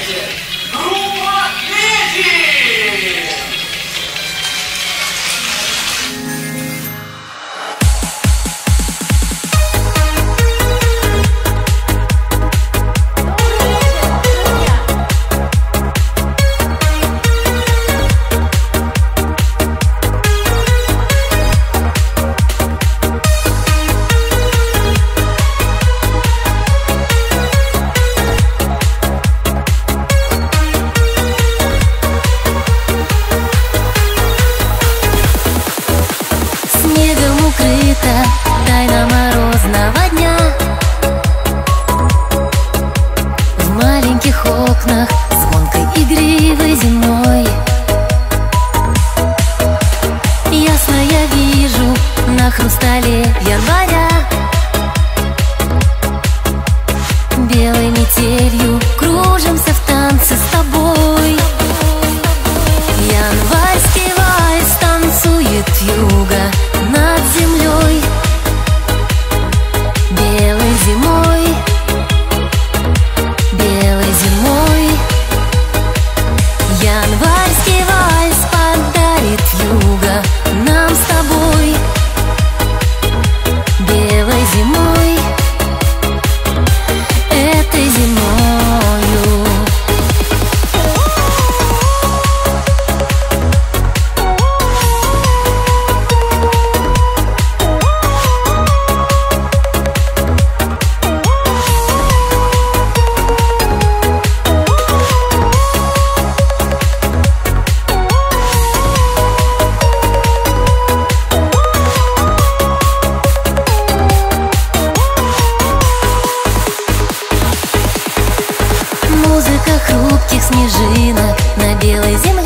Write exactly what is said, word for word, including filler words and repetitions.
встречайте! Группа «Леди». Тайна морозного дня. В маленьких окнах звонкой игривой зимой ясно я вижу на хрустале января белой метелью кружимся в танце с тобой. Январский вальс танцует вьюга над землей. Белой зимой, белой зимой январский вальс подарит вьюга нам с тобой. Белой зимой, этой зимою. Музыка хрупких снежинок на белой земле.